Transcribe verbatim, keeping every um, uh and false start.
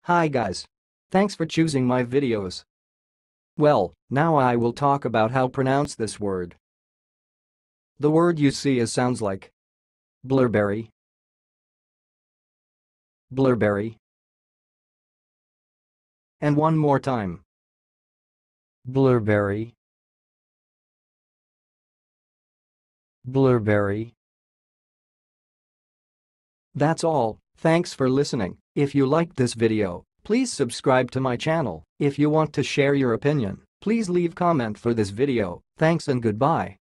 Hi guys. Thanks for choosing my videos. Well, now I will talk about how pronounce this word. The word you see is sounds like Blurberry, Blurberry. And one more time. Blurberry, Blurberry. That's all. Thanks for listening. If you liked this video, please subscribe to my channel. If you want to share your opinion, please leave comment for this video. Thanks and goodbye.